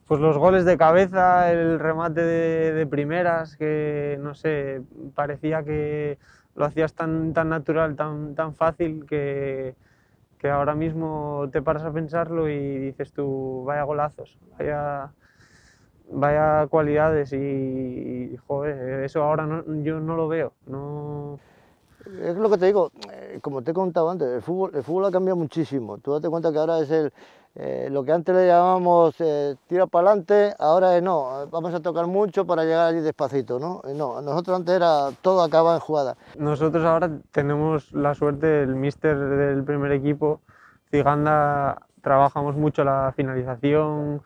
Pues los goles de cabeza, el remate de primeras, que no sé, parecía que lo hacías tan natural, tan fácil, que ahora mismo te paras a pensarlo y dices tú, vaya golazos, vaya cualidades y joder, eso ahora yo no lo veo. No... Es lo que te digo, como te he contado antes, el fútbol ha cambiado muchísimo. Tú date cuenta que ahora es lo que antes le llamábamos tira para adelante, ahora es no, vamos a tocar mucho para llegar allí despacito, ¿no? No, nosotros antes era todo acaba en jugada. Nosotros ahora tenemos la suerte, el míster del primer equipo, Ziganda, trabajamos mucho la finalización,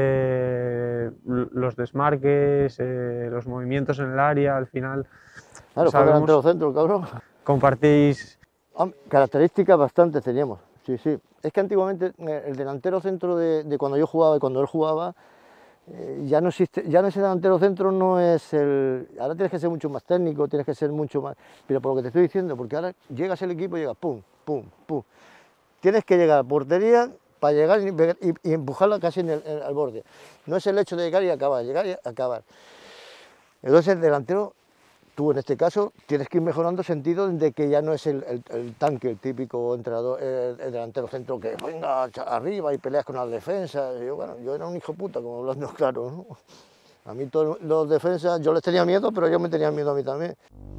los desmarques, los movimientos en el área, al final Claro, fue delantero sabemos, centro, cabrón. compartís. Características bastantes teníamos, sí, sí. Es que antiguamente el delantero centro de cuando yo jugaba y cuando él jugaba, ya no existe, ya ese delantero centro no es el... Ahora tienes que ser mucho más técnico, tienes que ser mucho más... Pero por lo que te estoy diciendo, porque ahora llegas al equipo y llegas pum, pum, pum. Tienes que llegar a portería para llegar y empujarla casi al borde. No es el hecho de llegar y acabar. Entonces el delantero, tú en este caso, tienes que ir mejorando sentido de que ya no es el tanque, el típico entrenador, el delantero centro que venga arriba y peleas con las defensas. Yo era un hijo puta, como hablando claro, ¿no? A mí todos los defensas, yo les tenía miedo, pero ellos me tenían miedo a mí también.